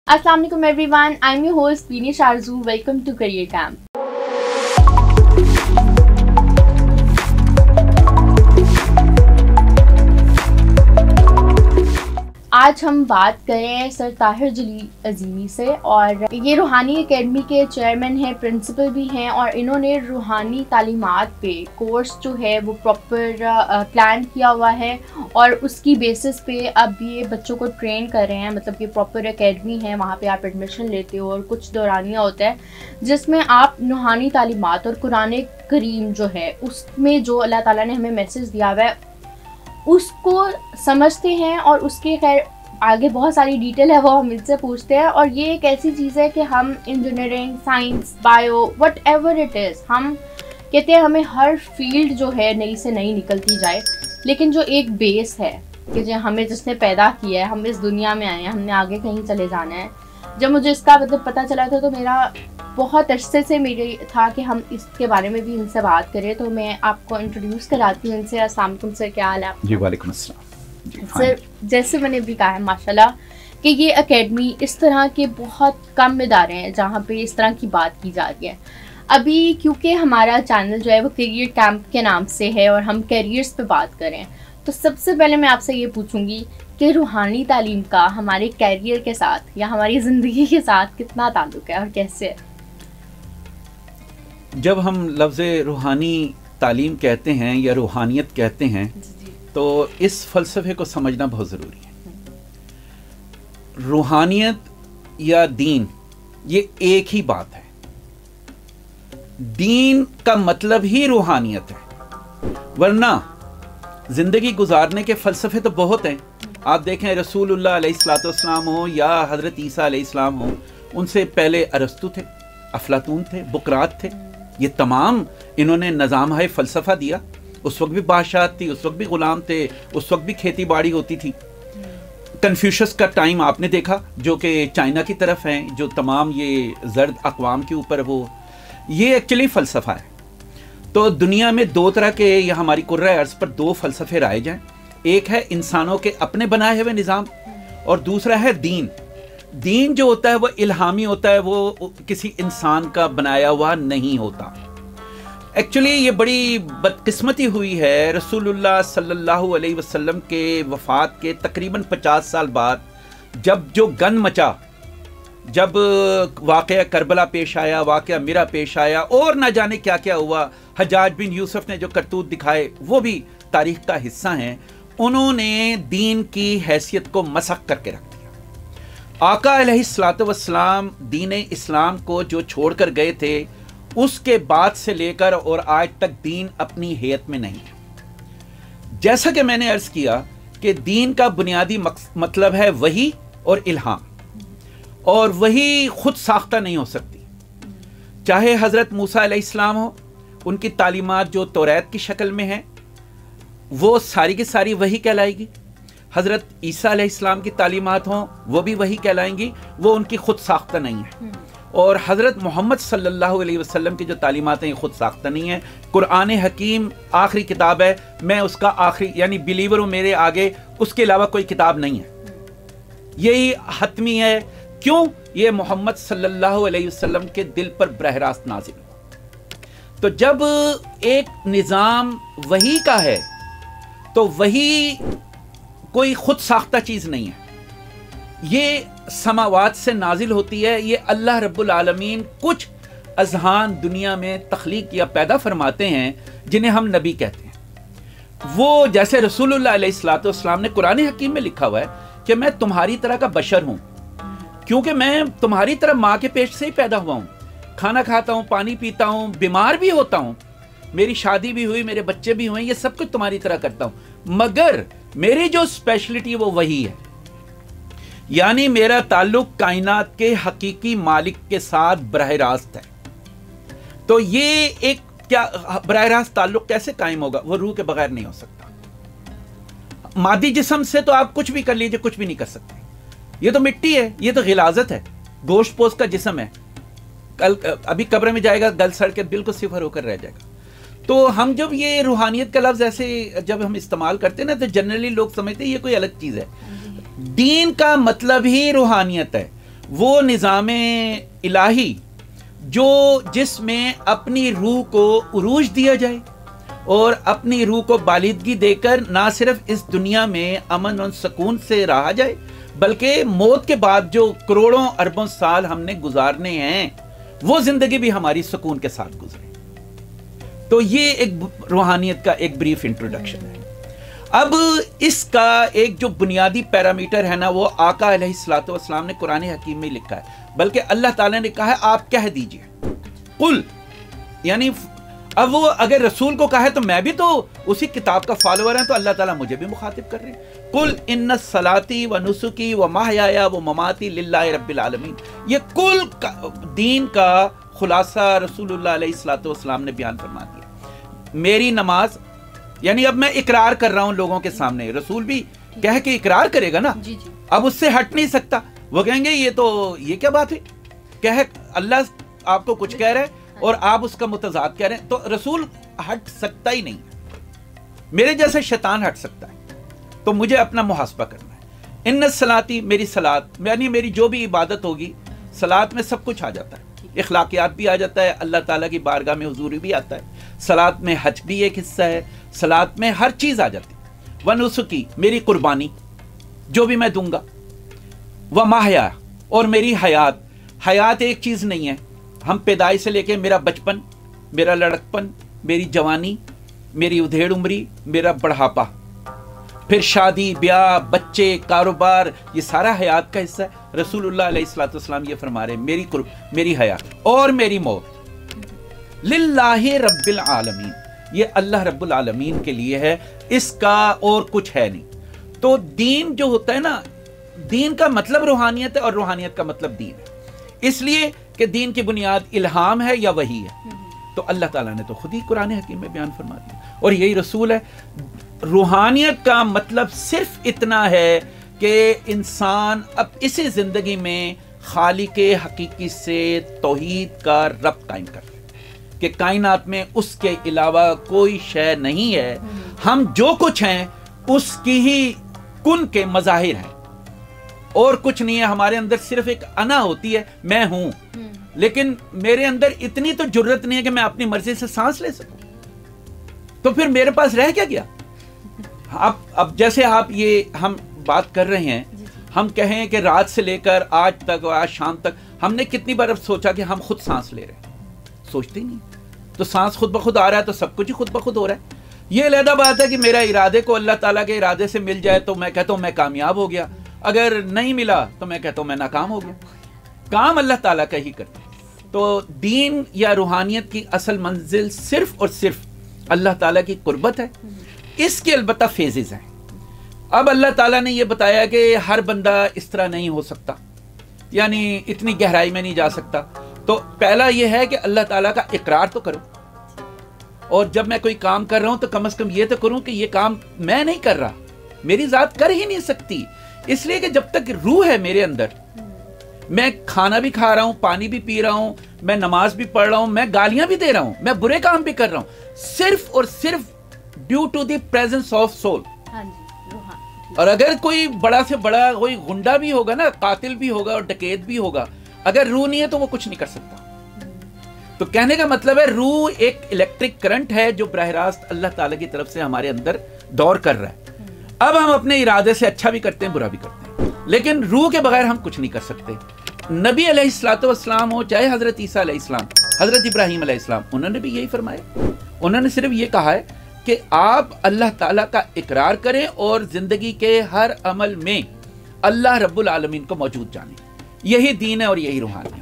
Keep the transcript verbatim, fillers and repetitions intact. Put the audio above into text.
Assalamu alaikum everyone, I'm your host Beenish Arzu. Welcome to Career Camp. آج ہم بات کریں سر طاہر جلیل عظیمی سے، اور یہ روحانی اکیڈمی کے چیئرمین ہیں، پرنسپل بھی ہیں، اور انہوں نے روحانی تعلیمات پہ کورس جو ہے وہ پراپر پلان کیا ہوا ہے، اور اس کی بیسس پہ اب یہ بچوں کو ٹرین کر رہے ہیں. مطلب کہ پراپر اکیڈمی ہے، وہاں پہ آپ ایڈمیشن لیتے ہو اور کچھ دورانیہ ہوتا ہے جس میں آپ روحانی تعلیمات اور قرآن کریم جو ہے اس میں جو اللہ تعالیٰ نے ہمیں میسیج دیا ہوا ہے اس کو سمجھتے ہیں، اور اس کے خیر آگے بہت ساری ڈیٹیل ہے وہ ہم ان سے پوچھتے ہیں. اور یہ ایک ایسی چیز ہے کہ ہم engineering, science, bio, whatever it is, ہم کہتے ہیں ہمیں ہر فیلڈ جو ہے نئی سے نئی نکلتی جائے، لیکن جو ایک بیس ہے کہ جو ہمیں جس نے پیدا کیا ہے، ہم اس دنیا میں آئے ہیں، ہم نے آگے کہیں چلے جانا ہے. جب مجھے اس کا مطلب پتہ چلا تھا تو میرا بہت عرصے سے میرے تھا کہ ہم اس کے بارے میں بھی ان سے بات کریں. تو میں آپ کو انٹروڈیوس کراتی ہوں ان سے. السلام علیکم سر، کیا حال ہے آپ؟ جی وعلیکم السلام. سر جیسے میں نے بھی کہا ہے ماشاءاللہ کہ یہ اکیڈمی اس طرح کے بہت کم ادارے ہیں جہاں پہ اس طرح کی بات کی جاتی ہے. ابھی کیونکہ ہمارا چینل جو ہے وہ کیریئر کیمپ کے نام سے ہے اور ہم کیریئرز پہ بات کریں، تو سب سے پہلے میں آپ سے یہ پوچھوں گی کہ روحانی تعلیم کا ہمارے کیریئر کے ساتھ یا ہماری زندگی کے ساتھ کتنا تعلق ہے اور کیسے ہے؟ جب ہم لفظ روحانی تعلیم کہتے ہیں یا روحانیت کہتے ہیں تو اس فلسفے کو سمجھنا بہت ضروری ہے. روحانیت یا دین یہ ایک ہی بات ہے. دین کا مطلب ہی روحانیت ہے، ورنہ زندگی گزارنے کے فلسفے تو بہت ہیں. آپ دیکھیں رسول اللہ علیہ الصلوۃ والسلام ہو یا حضرت عیسیٰ علیہ السلام ہو، ان سے پہلے ارسطو تھے، افلاطون تھے، بقراط تھے. یہ تمام انہوں نے نظام ہے فلسفہ دیا. اس وقت بھی بادشاہت تھی، اس وقت بھی غلام تھے، اس وقت بھی کھیتی باڑی ہوتی تھی. کنفیوشس کا ٹائم آپ نے دیکھا جو کہ چائنا کی طرف ہیں، جو تمام یہ زرد اقوام کے اوپر وہ یہ ایکچولی فلسفہ ہے. تو دنیا میں دو طرح کے یا ہماری کرۂ ارض پر دو فلسفے رائج ہیں. ایک ہے انسانوں کے اپنے بنائے ہوئے نظام، اور دوسرا ہے دین. دین جو ہوتا ہے وہ الہامی ہوتا ہے، وہ کسی انسان کا بنایا ہوا نہیں ہوتا. ایکچولی یہ بڑی بدقسمتی ہوئی ہے. رسول اللہ صلی اللہ علیہ وسلم کے وفات کے تقریباً پچاس سال بعد جب جو گن مچا، جب واقعہ کربلا پیش آیا، واقعہ میرا پیش آیا، اور نہ جانے کیا کیا ہوا، حجاج بن یوسف نے جو کرتوت دکھائے وہ بھی تاریخ کا حصہ ہیں. انہوں نے دین کی حیثیت کو مسخ کر کے رکھ دیا. آقا علیہ الصلوۃ والسلام دین اسلام کو جو چھوڑ کر گئے تھے اس کے بعد سے لے کر اور آج تک دین اپنی حیت میں نہیں ہے. جیسا کہ میں نے عرض کیا کہ دین کا بنیادی مطلب ہے وحی اور الہام، اور وحی خود ساختہ نہیں ہو سکتی. چاہے حضرت موسیٰ علیہ السلام ہو، ان کی تعلیمات جو توریت کی شکل میں ہیں وہ ساری کی ساری وحی کہلائے گی. حضرت عیسیٰ علیہ السلام کی تعلیمات ہوں وہ بھی وحی کہلائیں گی، وہ ان کی خود ساختہ نہیں ہے. اور حضرت محمد صلی اللہ علیہ وسلم کی جو تعلیمات ہیں خود ساختہ نہیں ہیں. قرآن حکیم آخری کتاب ہے، میں اس کا آخری یعنی بلیور ہوں، میرے آگے اس کے علاوہ کوئی کتاب نہیں ہے. یہی حتمی ہے. کیوں؟ یہ محمد صلی اللہ علیہ وسلم کے دل پر براہ راست نازل ہوا. تو جب ایک نظام وحی کا ہے تو وحی کوئی خود ساختہ چیز نہیں ہے. یہ سماوات سے نازل ہوتی ہے. یہ اللہ رب العالمین کچھ اذہان دنیا میں تخلیق یا پیدا فرماتے ہیں جنہیں ہم نبی کہتے ہیں. وہ جیسے رسول اللہ علیہ الصلوۃ والسلام نے قرآن حکیم میں لکھا ہوا ہے کہ میں تمہاری طرح کا بشر ہوں، کیونکہ میں تمہاری طرح ماں کے پیٹ سے ہی پیدا ہوا ہوں. کھانا کھاتا ہوں، پانی پیتا ہوں، بیمار بھی ہوتا ہوں، میری شادی بھی ہوئی، میرے بچے بھی ہوئے، یہ سب کچھ تمہاری طرح کرتا ہوں. مگر میری جو اسپیشلٹی وہ وہی ہے، یعنی میرا تعلق کائنات کے حقیقی مالک کے ساتھ براہ راست ہے. تو یہ ایک کیا براہ راست تعلق کیسے قائم ہوگا؟ وہ روح کے بغیر نہیں ہو سکتا. مادی جسم سے تو آپ کچھ بھی کر لیجئے، کچھ بھی نہیں کر سکتے. یہ تو مٹی ہے، یہ تو غلاظت ہے، گوشت پوست کا جسم ہے. کل ابھی قبر میں جائے گا، گل سڑ کے بالکل صفر ہو کر رہ جائے گا. تو ہم جب یہ روحانیت کا لفظ ایسے جب ہم استعمال کرتے ہیں نا تو جنرلی لوگ سمجھتے ہیں یہ کوئی الگ چیز ہے. دین کا مطلب ہی روحانیت ہے. وہ نظام الہی جو جس میں اپنی روح کو عروج دیا جائے اور اپنی روح کو بالادگی دے کر نہ صرف اس دنیا میں امن اور سکون سے رہا جائے بلکہ موت کے بعد جو کروڑوں اربوں سال ہم نے گزارنے ہیں وہ زندگی بھی ہماری سکون کے ساتھ گزرے. تو یہ ایک روحانیت کا ایک بریف انٹروڈکشن ہے. اب اس کا ایک جو بنیادی پیرامیٹر ہے نا وہ آقا علیہ الصلوۃ والسلام نے قرآن حکیم میں لکھا ہے, بلکہ اللہ تعالیٰ نے کہا ہے آپ کہہ دیجئے قل, یعنی اب وہ اگر رسول کو کہا ہے تو میں بھی تو اسی کتاب کا فالوور ہیں, تو اللہ تعالیٰ مجھے بھی مخاطب کر رہے ہیں. قل ان صلاتی و نسکی و محیایا و مماتی للہ رب العالمین. یہ کل دین کا خلاصہ رسول اللہ علیہ الصلوۃ والسلام نے بیان فرما دیا. میری نماز, یعنی اب میں اقرار کر رہا ہوں لوگوں کے سامنے, رسول بھی کہہ کے اقرار کرے گا نا, جی جی. اب اس سے ہٹ نہیں سکتا. وہ کہیں گے یہ تو یہ کیا بات ہے, کہ اللہ آپ کو کچھ کہہ رہے ہیں اور آپ اس کا متضاد کہہ رہے ہیں, تو رسول ہٹ سکتا ہی نہیں. میرے جیسے شیطان ہٹ سکتا ہے, تو مجھے اپنا محاسبہ کرنا ہے. ان صلاتی, میری صلات یعنی میری جو بھی عبادت ہوگی, صلات میں سب کچھ آ جاتا ہے, اخلاقیات بھی آ جاتا ہے, اللہ تعالیٰ کی بارگاہ میں حضوری بھی آتا ہے, صلات میں حج بھی ایک حصہ ہے, صلات میں ہر چیز آ جاتی ہے. ونسکی, میری قربانی جو بھی میں دوں گا, و محیا, اور میری حیات. حیات ایک چیز نہیں ہے, ہم پیدائش سے لے کے میرا بچپن, میرا لڑکپن, میری جوانی, میری ادھیڑ عمری, میرا بڑھاپا, پھر شادی بیاہ, بچے, کاروبار, یہ سارا حیات کا حصہ ہے. رسول اللہ علیہ الصلوۃ والسلام یہ فرما رہے ہیں میری قرب, میری حیات اور میری موت للہ رب العالمین, یہ اللہ رب العالمین کے لیے ہے, اس کا اور کچھ ہے نہیں. تو دین جو ہوتا ہے نا, دین کا مطلب روحانیت ہے اور روحانیت کا مطلب دین ہے, اس لیے کہ دین کی بنیاد الہام ہے یا وحی ہے. تو اللہ تعالیٰ نے تو خود ہی قرآن حکیم میں بیان فرما دیا, اور یہی رسول ہے. روحانیت کا مطلب صرف اتنا ہے کہ انسان اب اسی زندگی میں خالق حقیقی سے توحید کا ربط قائم کر لے, کہ کائنات میں اس کے علاوہ کوئی شے نہیں ہے, ہم جو کچھ ہیں اس کی ہی کن کے مظاہر ہیں, اور کچھ نہیں ہے. ہمارے اندر صرف ایک انا ہوتی ہے, میں ہوں, لیکن میرے اندر اتنی تو جرت نہیں ہے کہ میں اپنی مرضی سے سانس لے سکوں. تو پھر میرے پاس رہ کیا گیا؟ اب اب جیسے آپ یہ ہم بات کر رہے ہیں, ہم کہیں کہ رات سے لے کر آج تک اور آج شام تک ہم نے کتنی بار اب سوچا کہ ہم خود سانس لے رہے ہیں؟ سوچتے ہی نہیں. تو سانس خود بخود آ رہا ہے تو سب کچھ ہی خود بخود ہو رہا ہے. یہ علیحدہ بات ہے کہ میرا ارادے کو اللہ تعالیٰ کے ارادے سے مل جائے تو میں کہتا ہوں میں کامیاب ہو گیا, اگر نہیں ملا تو میں کہتا ہوں میں ناکام ہو گیا. کام اللہ تعالیٰ کا ہی کرتے ہیں. تو دین یا روحانیت کی اصل منزل صرف اور صرف اللہ تعالیٰ کی قربت ہے. اس کے البتہ فیزز ہیں. اب اللہ تعالیٰ نے یہ بتایا کہ ہر بندہ اس طرح نہیں ہو سکتا, یعنی اتنی گہرائی میں نہیں جا سکتا. تو پہلا یہ ہے کہ اللہ تعالیٰ کا اقرار تو کرو, اور جب میں کوئی کام کر رہا ہوں تو کم از کم یہ تو کروں کہ یہ کام میں نہیں کر رہا, میری ذات کر ہی نہیں سکتی. اس لیے کہ جب تک روح ہے میرے اندر, میں کھانا بھی کھا رہا ہوں, پانی بھی پی رہا ہوں, میں نماز بھی پڑھ رہا ہوں, میں گالیاں بھی دے رہا ہوں, میں برے کام بھی کر رہا ہوں, صرف اور صرف due to the presence of soul. اور اگر کوئی بڑا سے بڑا کوئی غنڈا بھی ہوگا نا, قاتل بھی ہوگا اور ڈکیت بھی ہوگا, اگر روح نہیں ہے تو وہ کچھ نہیں کر سکتا. تو کہنے کا مطلب ہے روح ایک الیکٹرک کرنٹ ہے جو براہ راست اللہ تعالیٰ کی طرف سے ہمارے اندر دور کر رہا ہے. اب ہم اپنے ارادے سے اچھا بھی کرتے ہیں, برا بھی کرتے ہیں, لیکن روح کے بغیر ہم کچھ نہیں کر سکتے. نبی علیہ الصلوۃ والسلام ہو چاہے حضرت عیسیٰ علیہ السلام, حضرت ابراہیم علیہ السلام, انہوں نے بھی یہی فرمایا. انہوں نے صرف یہ کہا ہے کہ آپ اللہ تعالیٰ کا اقرار کریں اور زندگی کے ہر عمل میں اللہ رب العالمین کو موجود جانیں. یہی دین ہے اور یہی روحانی ہے.